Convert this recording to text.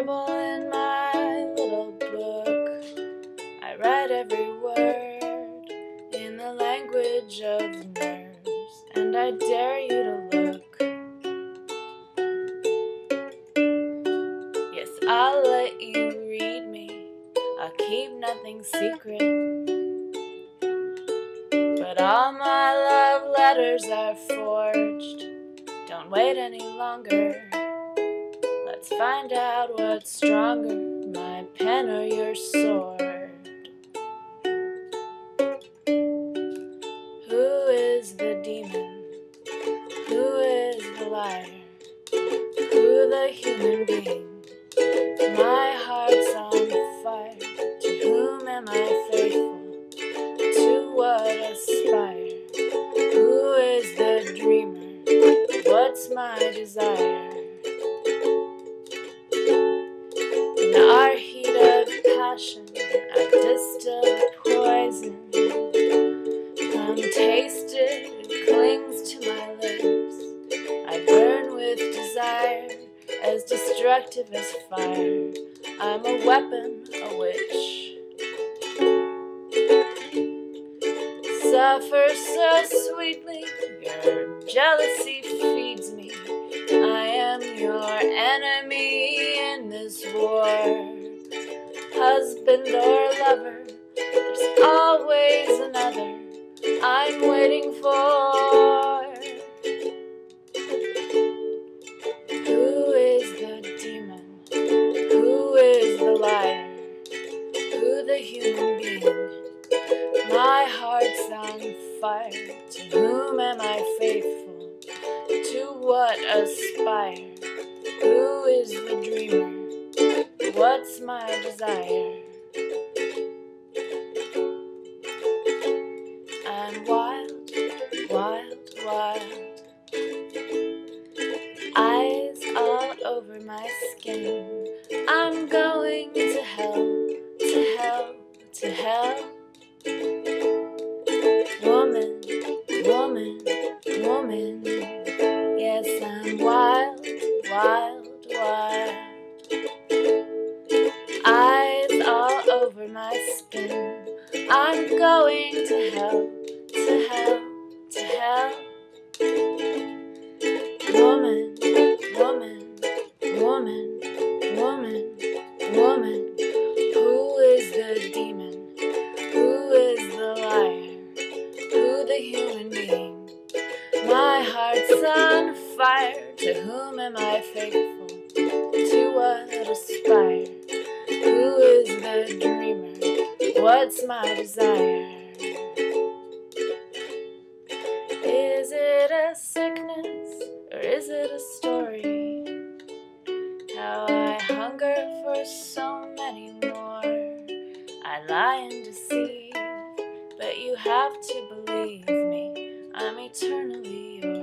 scribble in my little book. I write every word in the language of nerves, and I dare you to look. Yes, I'll let you read me, I'll keep nothing secret. But all my love letters are forged. Don't wait any longer. Let's find out what's stronger, my pen or your sword. Who is the demon? Who is the liar? Who the human being? My heart's on fire. To whom am I faithful? To what aspire? Who is the dreamer? What's my desire? In our heat of passion, I distill poison. Come taste it, it clings to my lips. I burn with desire, as destructive as fire. I'm a weapon, a witch. Suffer so sweetly, your jealousy feeds me. I am your enemy in this war. Husband or lover, there's always another I'm waiting for. Who is the demon? Who is the liar? Who the human being? My heart's on fire. To whom am I faithful? To what aspire? Who is the dreamer? What's my desire? I'm wild, wild, wild. Eyes all over my skin. I'm going to hell, to hell, to hell. Woman, woman, woman. Yes, I'm wild, wild, wild. Eyes all over my skin. I'm going to hell, to hell, to hell. Woman, woman, woman, woman, woman. Who is the demon? Who is the liar? Who the human being? My heart's on fire. To whom am I faithful? To what aspire? Who is the dreamer? What's my desire? Is it a sickness or is it a story? How I hunger for so many more. I lie and deceive, but you have to believe me. I'm eternally yours.